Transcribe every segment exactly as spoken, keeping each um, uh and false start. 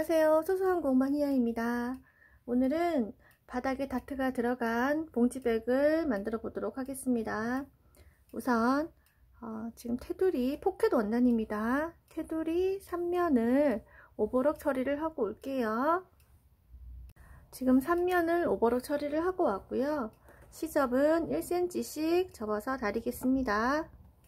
안녕하세요. 소소한 공방 희아입니다. 오늘은 바닥에 다트가 들어간 봉지백을 만들어 보도록 하겠습니다. 우선 어, 지금 테두리 포켓 원단입니다. 테두리 삼 면을 오버럭 처리를 하고 올게요. 지금 삼 면을 오버럭 처리를 하고 왔고요. 시접은 일 센티미터씩 접어서 다리겠습니다.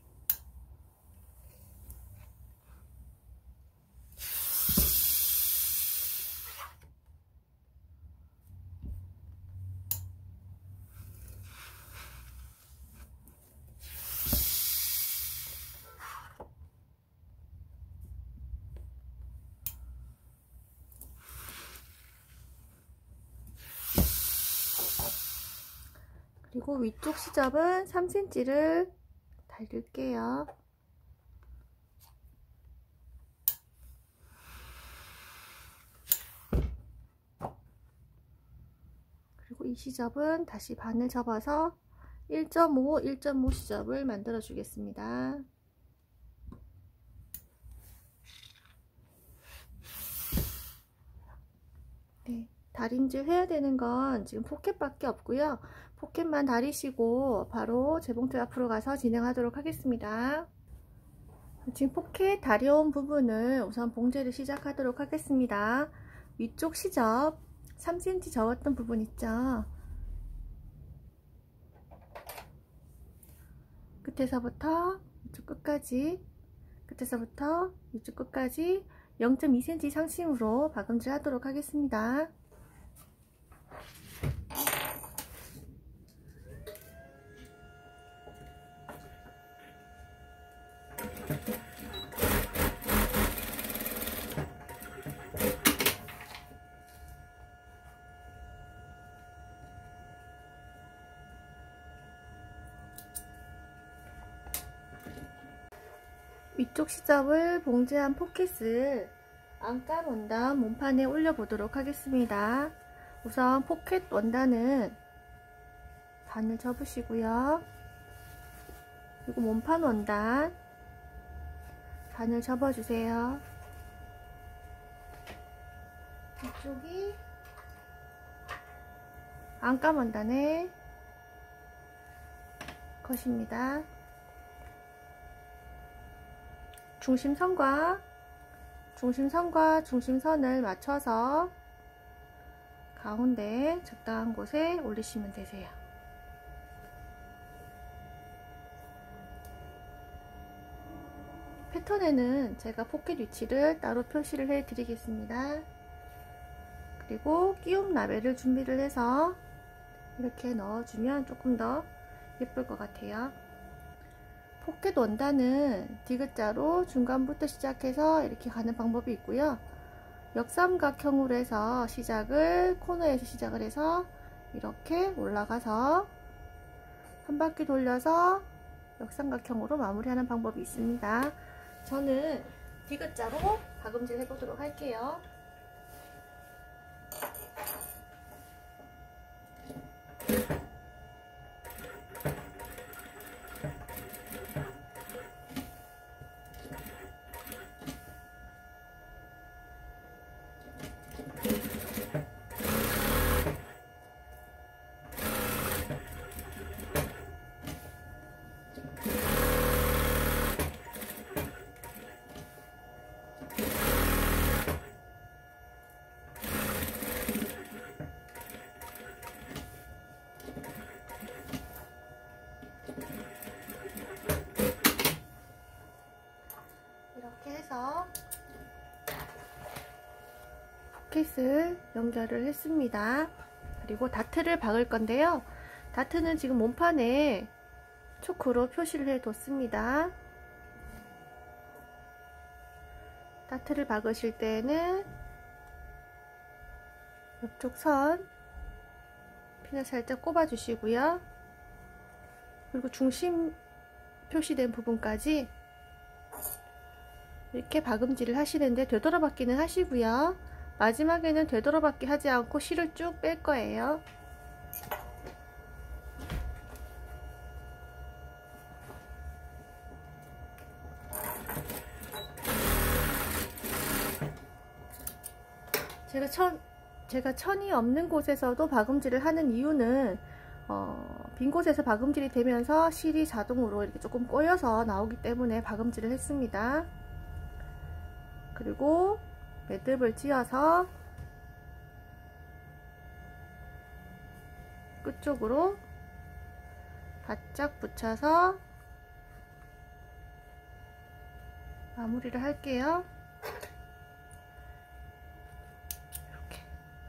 그리고 위쪽 시접은 삼 센티미터를 달릴게요. 그리고 이 시접은 다시 반을 접어서 일 점 오, 일 점 오 시접을 만들어 주겠습니다. 네, 다림질 해야 되는 건 지금 포켓밖에 없고요. 포켓만 다리시고 바로 재봉틀 앞으로 가서 진행하도록 하겠습니다. 지금 포켓 다려온 부분을 우선 봉제를 시작하도록 하겠습니다. 위쪽 시접 삼 센티미터 접었던 부분 있죠? 끝에서부터 이쪽 끝까지, 끝에서부터 이쪽 끝까지 영 점 이 센티미터 상심으로 박음질 하도록 하겠습니다. 위쪽 시접을 봉제한 포켓을 안감 원단 몸판에 올려 보도록 하겠습니다. 우선 포켓 원단은 반을 접으시고요. 그리고 몸판 원단 반을 접어주세요. 이쪽이 안감 원단의 컷입니다. 중심선과 중심선과 중심선을 맞춰서 가운데 적당한 곳에 올리시면 되세요. 패턴에는 제가 포켓 위치를 따로 표시를 해 드리겠습니다. 그리고 끼움 라벨을 준비를 해서 이렇게 넣어주면 조금 더 예쁠 것 같아요. 포켓 원단은 디귿자로 중간부터 시작해서 이렇게 가는 방법이 있고요. 역삼각형으로 해서 시작을 코너에서 시작을 해서 이렇게 올라가서 한 바퀴 돌려서 역삼각형으로 마무리하는 방법이 있습니다. 저는 디귿자로 박음질 해보도록 할게요. 포켓을 연결을 했습니다. 그리고 다트를 박을 건데요. 다트는 지금 몸판에 초크로 표시를 해 뒀습니다. 다트를 박으실 때는 옆쪽 선 핀을 살짝 꼽아 주시고요. 그리고 중심 표시된 부분까지 이렇게 박음질을 하시는데 되돌아박기는 하시고요. 마지막에는 되돌아박기 하지 않고 실을 쭉 뺄 거예요. 제가 천, 제가 천이 없는 곳에서도 박음질을 하는 이유는 어, 빈 곳에서 박음질이 되면서 실이 자동으로 이렇게 조금 꼬여서 나오기 때문에 박음질을 했습니다. 그리고 매듭을 지어서 끝쪽으로 바짝 붙여서 마무리를 할게요. 이렇게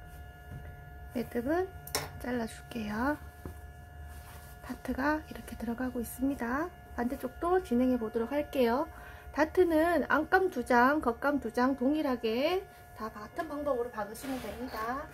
매듭은 잘라 줄게요. 다트가 이렇게 들어가고 있습니다. 반대쪽도 진행해 보도록 할게요. 다트는 안감 두 장, 겉감 두 장 동일하게 다 같은 방법으로 박으시면 됩니다.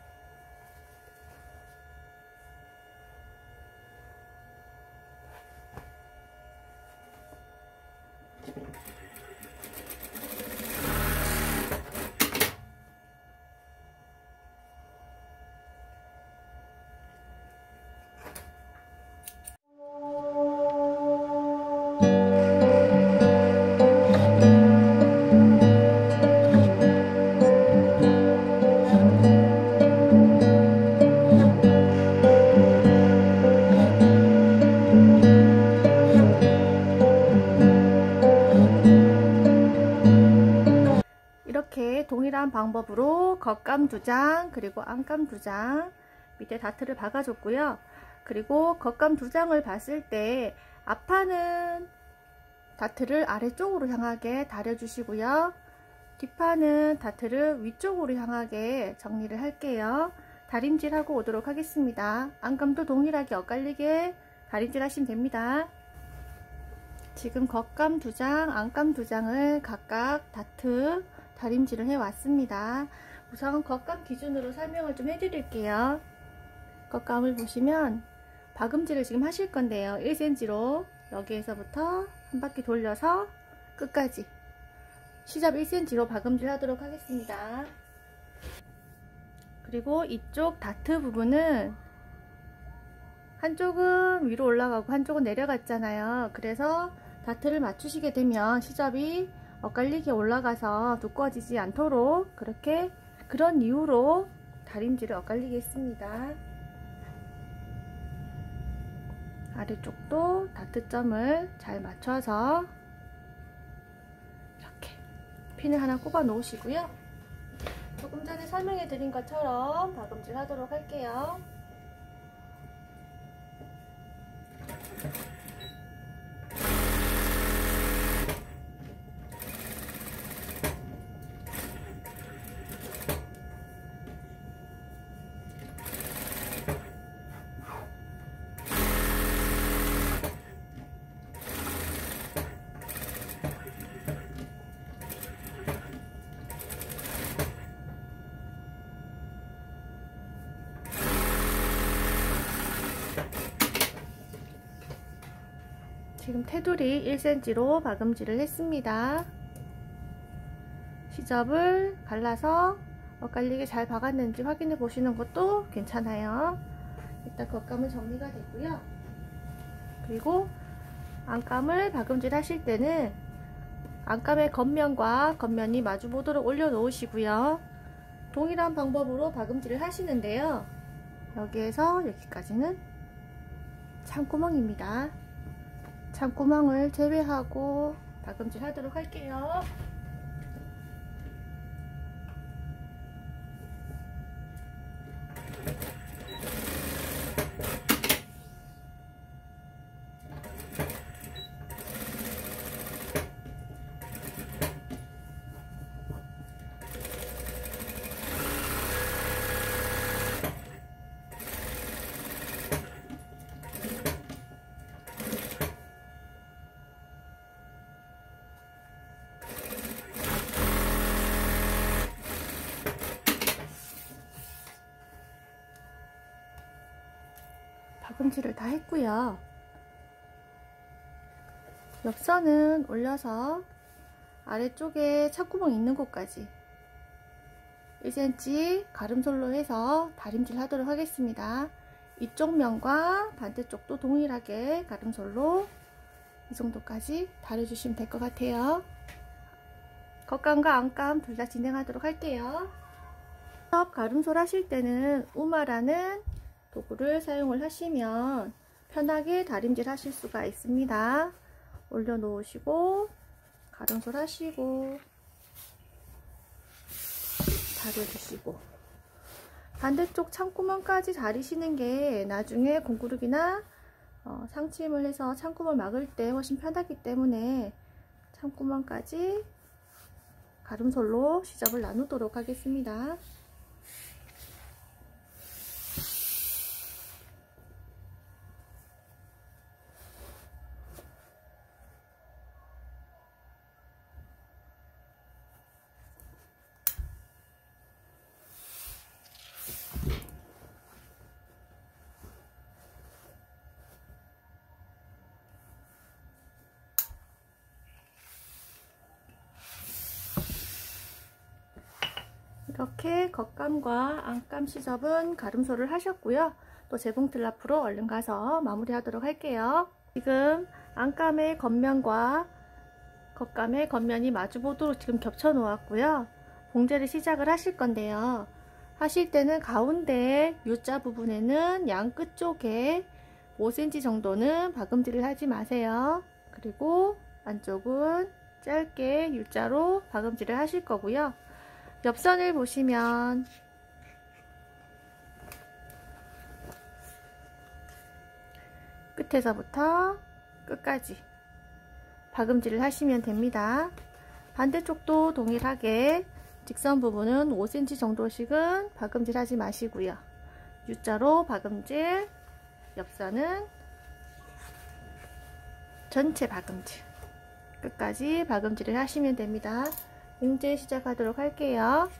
이렇게 동일한 방법으로 겉감 두 장 그리고 안감 두 장 밑에 다트를 박아줬고요. 그리고 겉감 두 장을 봤을 때 앞판은 다트를 아래쪽으로 향하게 다려주시고요. 뒷판은 다트를 위쪽으로 향하게 정리를 할게요. 다림질 하고 오도록 하겠습니다. 안감도 동일하게 엇갈리게 다림질 하시면 됩니다. 지금 겉감 두 장, 안감 두 장을 각각 다트 다림질을 해 왔습니다. 우선 겉감 기준으로 설명을 좀 해드릴게요. 겉감을 보시면 박음질을 지금 하실 건데요. 일 센티미터로 여기에서부터 한 바퀴 돌려서 끝까지 시접 일 센티미터로 박음질 하도록 하겠습니다. 그리고 이쪽 다트 부분은 한쪽은 위로 올라가고 한쪽은 내려갔잖아요. 그래서 다트를 맞추시게 되면 시접이 엇갈리게 올라가서 두꺼워지지 않도록 그렇게 그런 이유로 다림질을 엇갈리게 했습니다. 아래쪽도 다트점을 잘 맞춰서 이렇게 핀을 하나 꼽아 놓으시고요. 조금 전에 설명해 드린 것처럼 박음질 하도록 할게요. 지금 테두리 일 센티미터로 박음질을 했습니다. 시접을 갈라서 엇갈리게 잘 박았는지 확인해 보시는 것도 괜찮아요. 일단 겉감은 정리가 됐고요. 그리고 안감을 박음질 하실 때는 안감의 겉면과 겉면이 마주 보도록 올려 놓으시고요. 동일한 방법으로 박음질을 하시는데요. 여기에서 여기까지는 창구멍입니다. 창구멍을 제외하고 박음질 하도록 할게요. 박음질을 다 했고요. 옆선은 올려서 아래쪽에 창구멍 있는 곳까지 일 센티미터 가름솔로 해서 다림질 하도록 하겠습니다. 이쪽 면과 반대쪽도 동일하게 가름솔로 이 정도까지 다려주시면 될 것 같아요. 겉감과 안감 둘 다 진행하도록 할게요. 가름솔 하실 때는 우마라는 도구를 사용을 하시면 편하게 다림질 하실 수가 있습니다. 올려 놓으시고 가름솔 하시고 다려주시고, 반대쪽 창구멍까지 다리시는 게 나중에 공구르기나 어, 상침을 해서 창구멍을 막을 때 훨씬 편하기 때문에 창구멍까지 가름솔로 시접을 나누도록 하겠습니다. 이렇게 겉감과 안감 시접은 가름솔을 하셨고요. 또 재봉틀 앞으로 얼른 가서 마무리 하도록 할게요. 지금 안감의 겉면과 겉감의 겉면이 마주보도록 지금 겹쳐 놓았고요. 봉제를 시작을 하실 건데요. 하실 때는 가운데 U자 부분에는 양 끝쪽에 오 센티미터 정도는 박음질을 하지 마세요. 그리고 안쪽은 짧게 U자로 박음질을 하실 거고요. 옆선을 보시면 끝에서부터 끝까지 박음질을 하시면 됩니다. 반대쪽도 동일하게 직선 부분은 오 센티미터 정도씩은 박음질 하지 마시고요. U자로 박음질, 옆선은 전체 박음질, 끝까지 박음질을 하시면 됩니다. 봉제 시작하도록 할게요.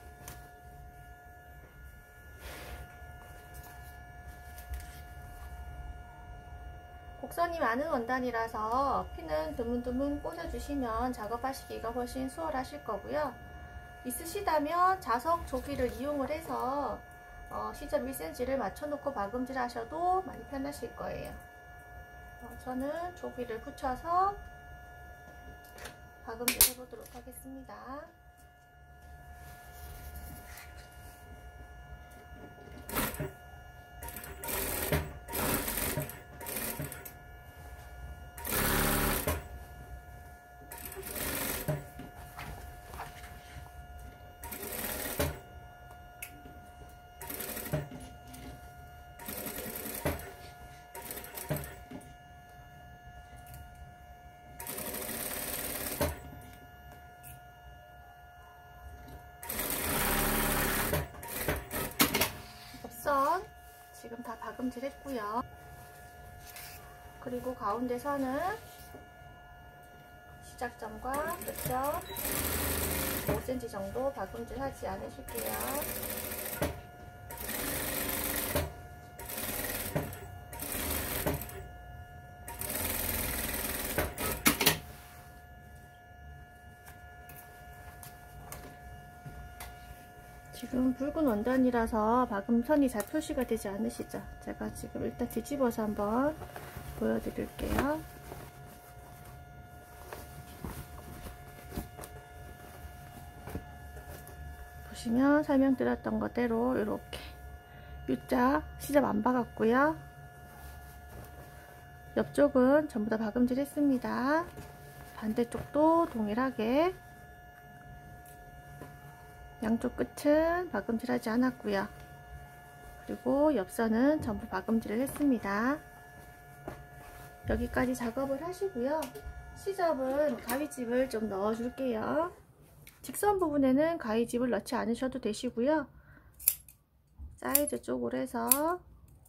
곡선이 많은 원단이라서 피는 드문드문 꽂아주시면 작업하시기가 훨씬 수월하실 거고요. 있으시다면 자석 조기를 이용을 해서 어, 시접 일 센티미터를 맞춰놓고 박음질 하셔도 많이 편하실 거예요. 어, 저는 조기를 붙여서 박음질 해보도록 하겠습니다. 지금 다 박음질 했고요. 그리고 가운데 선은 시작점과 끝점 오 센티미터 정도 박음질 하지 않으실게요. 지금 붉은 원단이라서 박음선이 잘 표시가 되지 않으시죠? 제가 지금 일단 뒤집어서 한번 보여드릴게요. 보시면 설명드렸던 거대로 이렇게 U자 시접 안 박았고요. 옆쪽은 전부 다 박음질 했습니다. 반대쪽도 동일하게 양쪽 끝은 박음질 하지 않았고요. 그리고 옆선은 전부 박음질을 했습니다. 여기까지 작업을 하시고요. 시접은 가위집을 좀 넣어 줄게요. 직선 부분에는 가위집을 넣지 않으셔도 되시고요. 사이드 쪽으로 해서,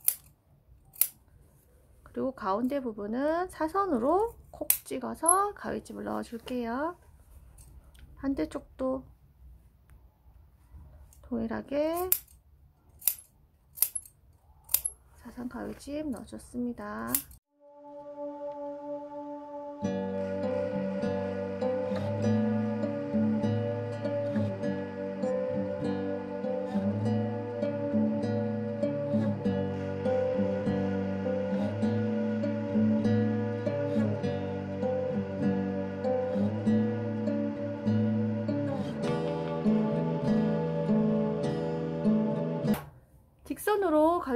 그리고 가운데 부분은 사선으로 콕 찍어서 가위집을 넣어 줄게요. 반대쪽도 동일하게 사선 가위집 넣어줬습니다.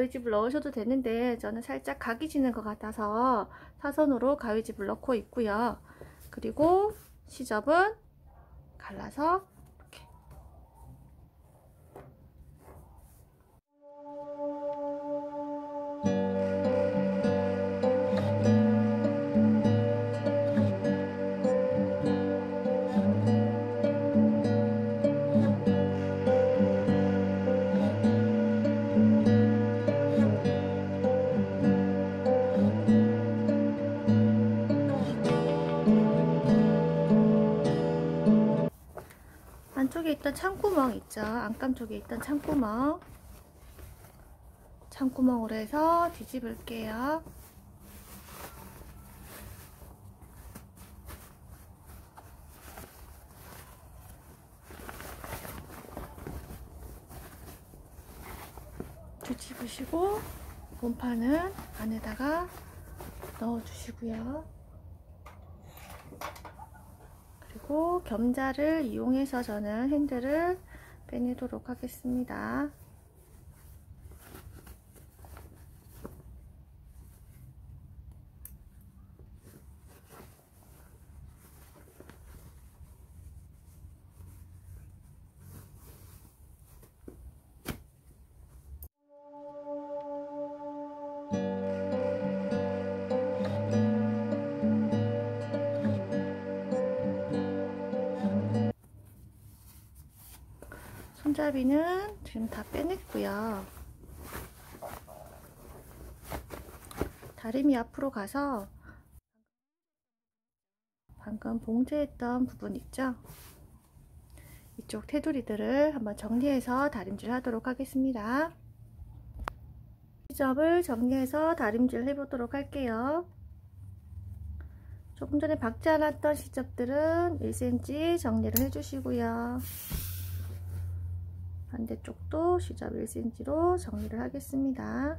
가위집을 넣으셔도 되는데 저는 살짝 각이 지는 것 같아서 사선으로 가위집을 넣고 있고요. 그리고 시접은 갈라서 이렇게 안쪽에 있던 창구멍 있죠? 안감 쪽에 있던 창구멍 창구멍으로 해서 뒤집을게요. 뒤집으시고 본판은 안에다가 넣어주시고요. 그리고 겸자를 이용해서 저는 핸들을 빼내도록 하겠습니다. 손잡이는 지금 다 빼냈고요. 다리미 앞으로 가서 방금 봉제했던 부분 있죠? 이쪽 테두리들을 한번 정리해서 다림질 하도록 하겠습니다. 시접을 정리해서 다림질 해보도록 할게요. 조금 전에 박지 않았던 시접들은 일 센티미터 정리를 해주시고요. 반대쪽도 시접 일 센티미터로 정리를 하겠습니다.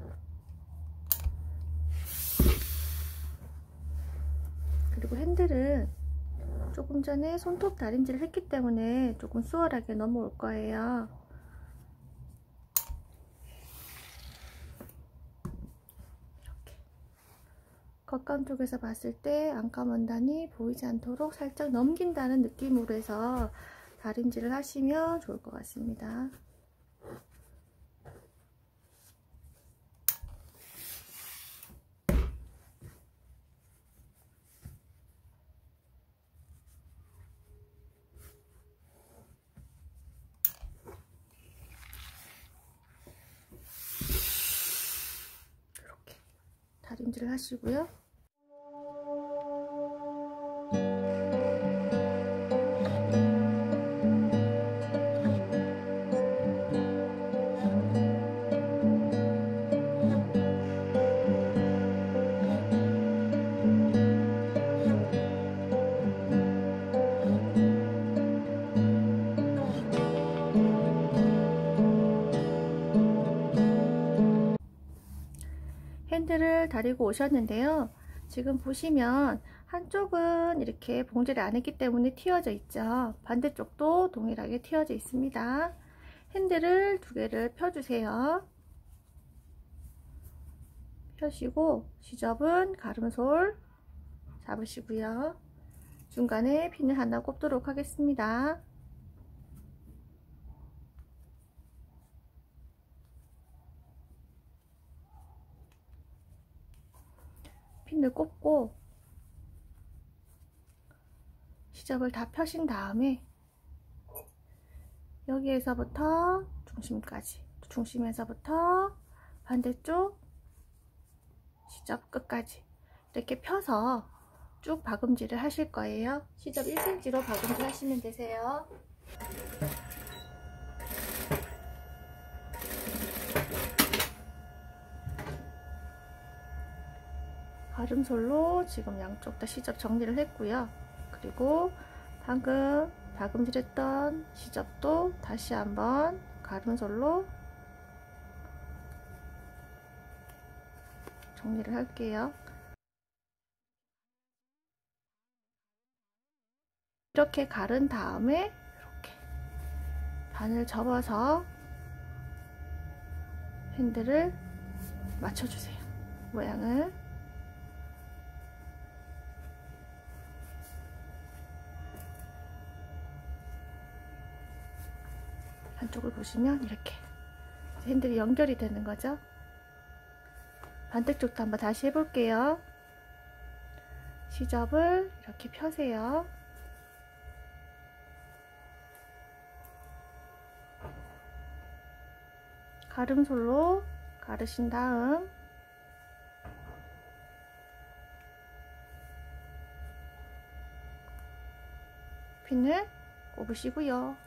그리고 핸들은 조금 전에 손톱 다림질을 했기 때문에 조금 수월하게 넘어올 거예요. 이렇게 겉감 쪽에서 봤을 때 안감 원단이 보이지 않도록 살짝 넘긴다는 느낌으로 해서 다림질을 하시면 좋을 것 같습니다. 이렇게 다림질을 하시고요. 핸들을 다리고 오셨는데요. 지금 보시면 한쪽은 이렇게 봉제를 안 했기 때문에 튀어져 있죠. 반대쪽도 동일하게 튀어져 있습니다. 핸들을 두 개를 펴주세요. 펴시고 시접은 가름솔 잡으시고요. 중간에 핀을 하나 꼽도록 하겠습니다. 핀을 꼽고 시접을 다 펴신 다음에 여기에서부터 중심까지, 중심에서부터 반대쪽 시접 끝까지 이렇게 펴서 쭉 박음질을 하실 거예요. 시접 일 센티미터로 박음질 하시면 되세요. 가름솔로 지금 양쪽 다 시접 정리를 했고요. 그리고 방금 박음질했던 시접도 다시 한번 가름솔로 정리를 할게요. 이렇게 가른 다음에 이렇게 반을 접어서 핸들을 맞춰주세요. 모양을. 한쪽을 보시면 이렇게 핸들이 연결이 되는 거죠. 반대쪽도 한번 다시 해볼게요. 시접을 이렇게 펴세요. 가름솔로 가르신 다음 핀을 꼽으시고요.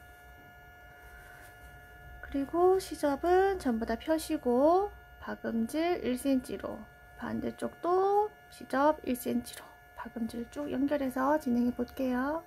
그리고 시접은 전부 다 펴시고 박음질 일 센티미터로 반대쪽도 시접 일 센티미터로 박음질 쭉 연결해서 진행해 볼게요.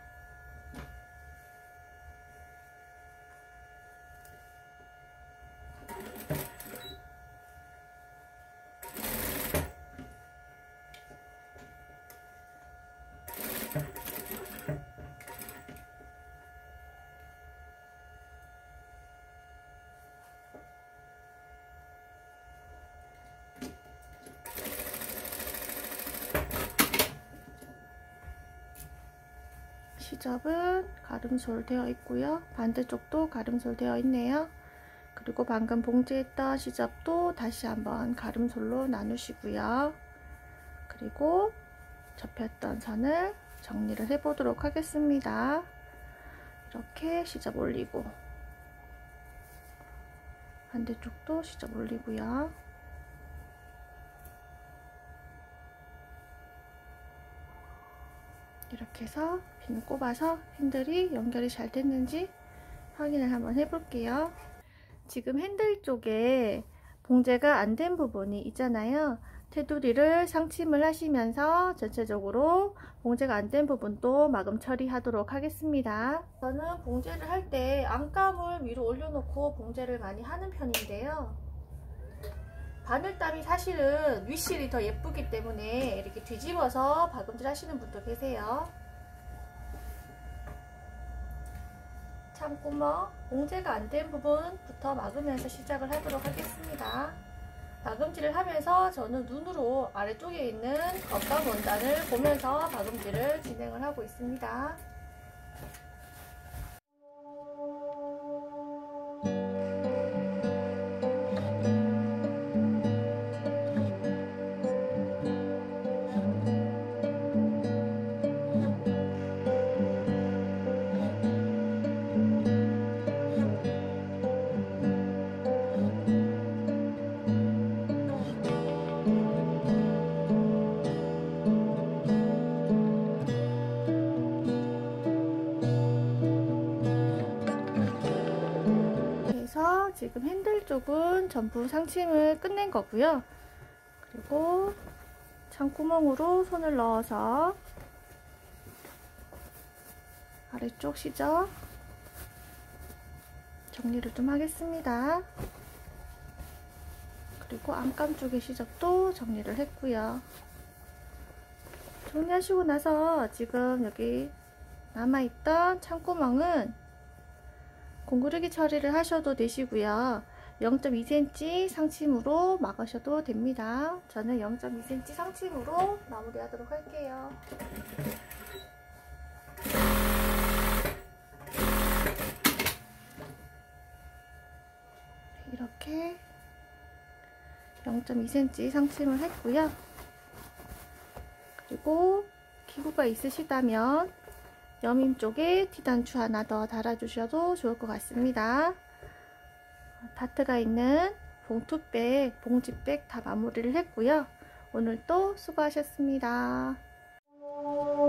시접은 가름솔 되어 있고요. 반대쪽도 가름솔 되어 있네요. 그리고 방금 봉제했던 시접도 다시 한번 가름솔로 나누시고요. 그리고 접혔던 선을 정리를 해 보도록 하겠습니다. 이렇게 시접 올리고 반대쪽도 시접 올리고요. 이렇게 해서 핀을 꼽아서 핸들이 연결이 잘 됐는지 확인을 한번 해볼게요. 지금 핸들 쪽에 봉제가 안 된 부분이 있잖아요. 테두리를 상침을 하시면서 전체적으로 봉제가 안 된 부분도 마감 처리하도록 하겠습니다. 저는 봉제를 할 때 안감을 위로 올려놓고 봉제를 많이 하는 편인데요. 바늘땀이 사실은 윗실이 더 예쁘기 때문에 이렇게 뒤집어서 박음질 하시는 분도 계세요. 참구멍 봉제가 안 된 부분부터 막으면서 시작을 하도록 하겠습니다. 박음질을 하면서 저는 눈으로 아래쪽에 있는 겉감 원단을 보면서 박음질을 진행을 하고 있습니다. 지금 핸들 쪽은 전부 상침을 끝낸 거고요. 그리고 창구멍으로 손을 넣어서 아래쪽 시접 정리를 좀 하겠습니다. 그리고 안감 쪽의 시접도 정리를 했고요. 정리하시고 나서 지금 여기 남아있던 창구멍은 공구르기 처리를 하셔도 되시고요. 영 점 이 센티미터 상침으로 막으셔도 됩니다. 저는 영 점 이 센티미터 상침으로 마무리하도록 할게요. 이렇게 영 점 이 센티미터 상침을 했고요. 그리고 기구가 있으시다면 여밈 쪽에 티단추 하나 더 달아주셔도 좋을 것 같습니다. 다트가 있는 봉투백, 봉지백 다 마무리를 했고요. 오늘도 수고하셨습니다.